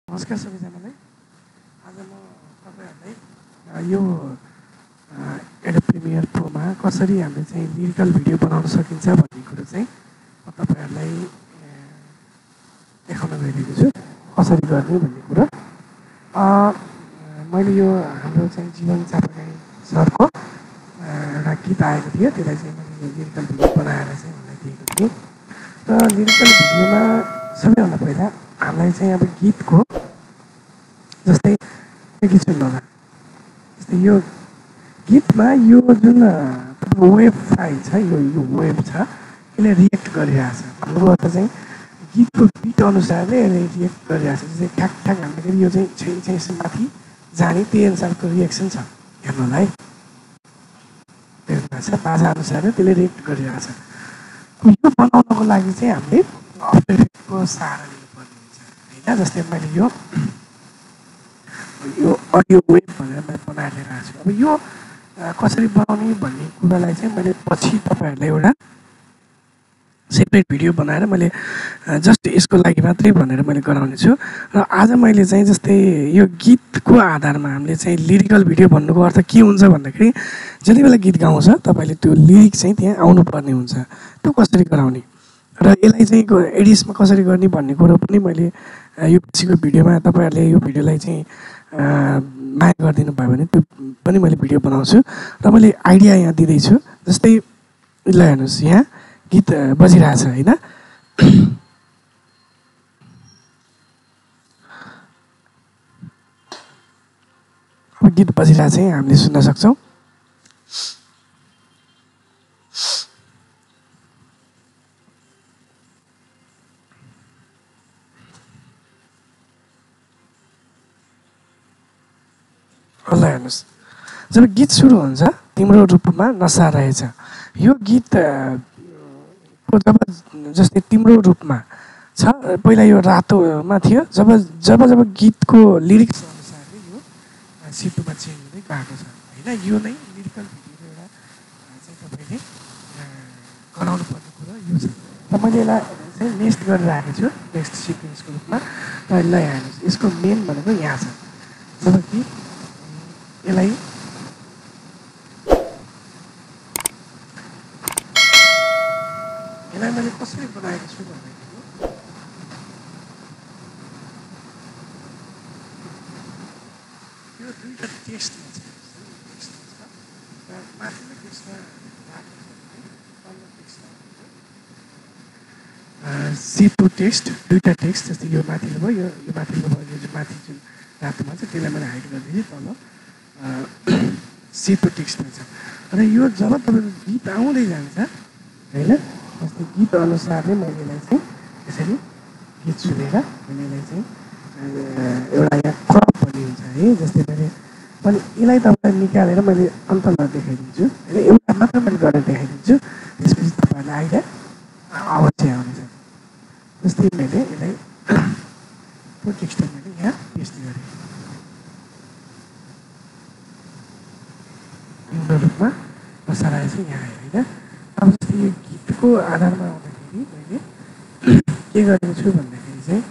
नमस्कार सबैजनालाई। आज म तपाईहरुलाई यो एडोब प्रिमियर प्रोमा कसरी हामीले चाहिँ लिरिकल भिडियो बनाउन सकिन्छ भन्ने कुरा चाहिँ म तपाईहरुलाई देखाउन गइरहेको छु। कसरी गर्ने भन्ने कुरा मैले यो हाम्रो चाहिँ जीवन चापागाई सरको एउटा गीत आएको थियो, त्यसलाई चाहिँ मैले यो लिरिकल भिडियो बनाएर चाहिँ उनलाई दिएको थिएँ। र लिरिकल भिडियोमा सबैभन्दा पहिला हामीलाई चाहिँ अब गीतको जस्तै गीत सुन्नु होला। जस्तै यो गीतमा यो जुन वेब फाइल छ, यो वेब छ, यसले रिएक्ट गरिरहेछ। भन्नुको अर्थ चाहिँ गीतको बिट अनुसारले यसले रिएक्ट गरिरहेछ। जस्तै ठ्याक ठ्याक हाल्दाखेरि यो चाहिँ माथि जाने त्यही अनुसारको रिएक्सन छ। हेर्नु होला है, देख्नुहुन्छ बाजा अनुसारले त्यसले रिएक्ट गरिरहेछ। यो बनाउनको लागि चाहिँ हामीले आफ्टर इफेक्टको सहारा लिनुपर्ने हुन्छ होइन। जस्तै मैले यो अडियो वेब भनेर मैले बनाएर लिएर आएको छु। अब यो कसरी बनाउने भन्ने कुरालाई चाहिँ मैले पछि तपाईहरुलाई एउटा सेपरेट भिडियो बनाएर मैले जस्ट यसको लागि मात्रै भनेर मैले गराउने छु। र आज मैले चाहिँ जस्तै यो गीतको आधारमा हामीले चाहिँ लिरिकल भिडियो भन्नुको अर्थ के हुन्छ भन्दाखेरि जति बेला गीत गाउँछ तपाईले त्यो लिरिक चाहिँ त्यहाँ आउनुपर्ने हुन्छ। त्यो कसरी गराउने र यसलाई चाहिँ एडिसमा कसरी गर्ने भन्ने कुरो पनि मैले यो पछिको भिडियोमा तपाईहरुले यो भिडियोलाई चाहिँ माया गरिदिनु भयो भने त्यो पनि मैले भिडियो बनाउँछु। र मैले आइडिया यहाँ दिँदैछु। जस्तै ल हेर्नुहोस्, यहाँ गीत बजिरहेछ होइन। अब गीत बजिरहेछ हामीले सुन्न सक्छौँ। ल हेर्नुहोस्, जब गीत सुरु हुन्छ तिम्रो रूपमा नसा रहेछ, यो गीत जब जस्तै तिम्रो रूपमा छ, पहिला यो रातोमा थियो। जब जब जब गीतको लिरिक्स अनुसारले यो सिटुमा चेन्ज हुँदै गएको छ होइन। यो नै लिरिकल भिडियोको एउटा चाहिँ तपाईँले गराउनु पर्ने कुरा यो छ। र मैले यसलाई चाहिँ नेक्स्ट गरेर राखेको छु नेक्स्ट सिक्वेन्सको रूपमा। र यसलाई हेर्नुहोस्, यसको मेन भनेको यहाँ छ। जब कि यसलाई मैले कसरी बनाएको छु भन्दाखेरि यो दुईवटा टेस्टमा छ। र माथिल्लो टेस्टमा C2 टेस्ट, दुईवटा टेस्ट। जस्तै यो माथिल्लो भयो, यो माथिल्लो भयो, यो चाहिँ माथि जुन रातोमा छ त्यसलाई मैले हाइड गरिदिएँ। तल C2 टेक्स्टमा छ। र यो जब तपाईँको गीत आउँदै जान्छ होइन, जस्तै गीत अनुसारले मैले यसलाई चाहिँ यसरी गीत सुनेर मैले यसलाई चाहिँ एउटा यहाँ क्रप भन्ने हुन्छ है। जस्तै मैले यसलाई तपाईँलाई निकालेर मैले अन्तमा देखाइदिन्छु होइन। एउटा मात्र मैले गरेर देखाइदिन्छु, त्यसपछि तपाईँहरूलाई आइडिया अवश्य आउनेछ। जस्तै मैले यसलाई त्यो टेक्स्टमा मैले यहाँ पेस्ट गरेँ तिम्रो रूपमा नसाराए चाहिँ यहाँ आयो होइन। अब जस्तै यो गीतको आधारमा आउँदाखेरि मैले के गरेको छु भन्दाखेरि चाहिँ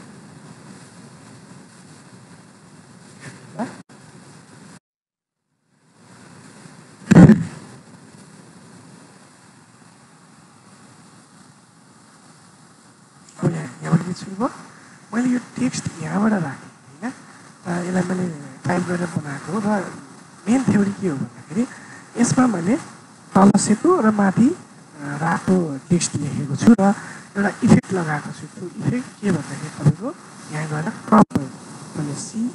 अब यहाँबाट गीत सुरु भयो, मैले यो टेक्स्ट यहाँबाट राखेँ होइन। यसलाई मैले टाइप गरेर बनाएको र मेन थ्योरी के हो भन्दाखेरि यसमा मैले तल सेतो र माथि रातो टेक्स्ट लेखेको छु र एउटा इफेक्ट लगाएको छु। त्यो इफेक्ट के भन्दाखेरि तपाईँको यहाँ गएर क्रप भयो भने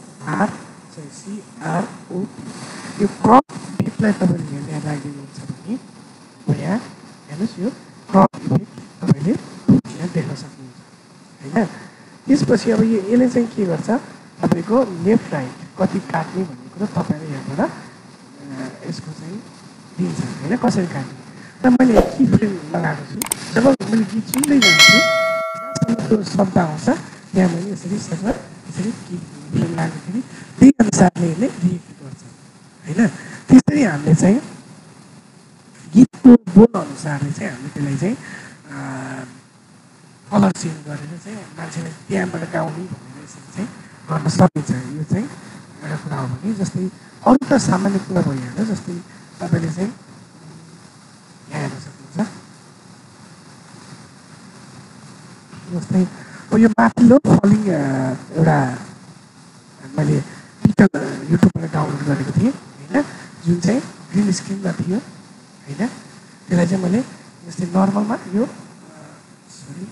CROP। यो क्रप इफेक्टलाई तपाईँले यहाँ राखिदिनुहुन्छ भने यहाँ हेर्नुहोस्, यो क्रप इफेक्ट तपाईँले यहाँ देख्न सक्नुहुन्छ होइन। त्यसपछि अब यसले चाहिँ के गर्छ, तपाईँको लेफ्ट राइट कति काट्ने भन्ने कुरा तपाईँले यहाँबाट यसको चाहिँ दिन्छ होइन, कसरी काट्ने। र मैले की फ्रेम लगाएको छु। जब मैले गीत सुन्दै जान्छु जहाँसम्म त्यो शब्द आउँछ त्यहाँ मैले यसरी की फ्रेम लाग्दाखेरि त्यही अनुसारले यसले रिएक्ट गर्छ होइन। त्यसरी हामीले चाहिँ गीतको बोल अनुसारले चाहिँ हामीले त्यसलाई चाहिँ कलर चेन्ज गरेर चाहिँ मान्छेले त्यहाँबाट गाउने भनेर यसरी चाहिँ गर्न सकिन्छ। यो चाहिँ एउटा कुरा हो भने जस्तै अरू त सामान्य कुरा भइहाल्यो। जस्तै तपाईँले चाहिँ यहाँ हेर्न सक्नुहुन्छ। जस्तै यो माथिल्लो फलिङ एउटा मैले पिक्चर युट्युबबाट डाउनलोड गरेको थिएँ होइन, जुन चाहिँ ग्रिन स्क्रिनमा थियो होइन। त्यसलाई चाहिँ मैले जस्तै नर्मलमा यो सरी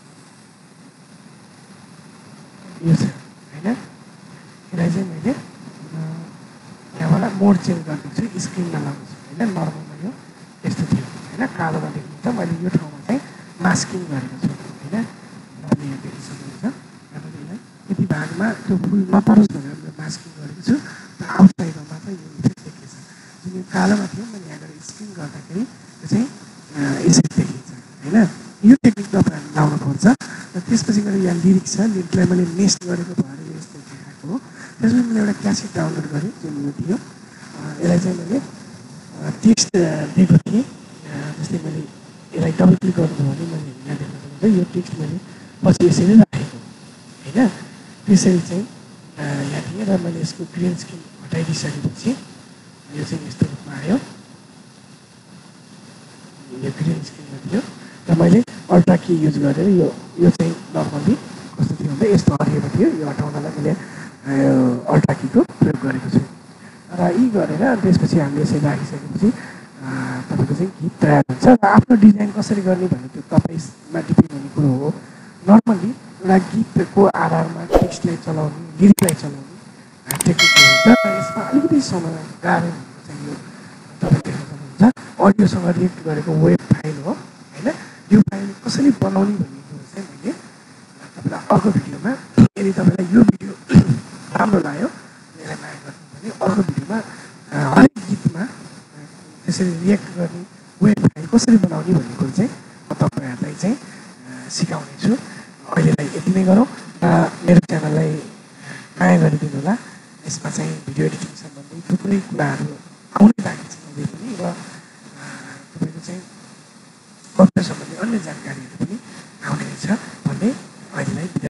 यो छ होइन, यसलाई चाहिँ मैले यहाँबाट मोड चेन्ज गरिदिएको छु, स्क्रिनमा लगाएको छु होइन। नर्मलमा यो यस्तो थियो होइन, कालोमा देख्नुहुन्छ। मैले यो ठाउँमा चाहिँ मास्किङ गरेको छु होइन। तपाईँले यहाँ देख्न सक्नुहुन्छ। तपाईँले यसलाई यति भागमा त्यो फुल नपरोस् भनेर मैले मास्किङ गरेको छु। र आउटसाइडमा मात्र यो इफेक्ट देखिन्छ। जुन यो कालोमा थियो मैले यहाँ गएर स्क्रिन गर्दाखेरि त्यो चाहिँ यसरी देखिन्छ होइन। यो टेक्निक तपाईँहरूले लाउनु पर्छ। र त्यसपछि गएर यहाँ लिरिक्स छ, लिरिकलाई मैले नेस्ट गरेको भएर यो यस्तो देखाएको हो। त्यसपछि मैले एउटा क्यासेट डाउनलोड गरेँ जुन यो थियो। यसलाई चाहिँ मैले टेक्स्ट दिएको थिएँ। जस्तै मैले यसलाई डबल क्लिक गर्नुभयो भने मैले यहाँ देख्न सक्नुहुन्छ यो टेक्स्ट मैले पछि यसरी राखेको होइन। त्यसरी चाहिँ यहाँ थिएँ र मैले यसको ग्रिन स्क्रिन हटाइदिइसकेपछि यो चाहिँ यस्तो रूपमा आयो। यो ग्रिन स्क्रिनमा थियो र मैले अल्ट्रा की युज गरेर यो चाहिँ नर्मली कस्तो थियो भन्दा यस्तो हरिएको थियो। यो हटाउनलाई मैले अल्ट्रा कीको प्रयोग गरेको छु। र यी गरेर त्यसपछि हामीले यसरी राखिसकेपछि तपाईँको चाहिँ गीत तयार हुन्छ। र आफ्नो डिजाइन कसरी गर्ने भन्ने त्यो तपाईँमा डिपेन्ड हुने कुरो हो। नर्मली एउटा गीतको आधारमा टेक्स्टलाई चलाउने, लिरिकलाई चलाउने टेक्निक हुन्छ। र यसमा अलिकति समय गाह्रो चाहियो। तपाईँ देख्न सक्नुहुन्छ अडियोसँग रिएक्ट गरेको वेब फाइल हो होइन। यो फाइल कसरी बनाउने भन्ने कुरो चाहिँ मैले तपाईँलाई अर्को भिडियोमा, यदि तपाईँलाई यो भिडियो राम्रो लाग्यो यसलाई माया गर्नु भने अर्को भिडियोमा हरेक गीतमा त्यसरी रिएक्ट गर्ने वेब फाइल कसरी बनाउने भन्ने कुरो चाहिँ म तपाईँहरूलाई चाहिँ सिकाउने छु। अहिलेलाई यति नै गरौँ र मेरो च्यानललाई माया गरिदिनु होला। यसमा चाहिँ भिडियो एडिटिङ सम्बन्धी थुप्रै कुराहरू आउनै बाँकी छ अझै पनि। र तपाईँको चाहिँ कम्प्युटर सम्बन्धी अन्य जानकारीहरू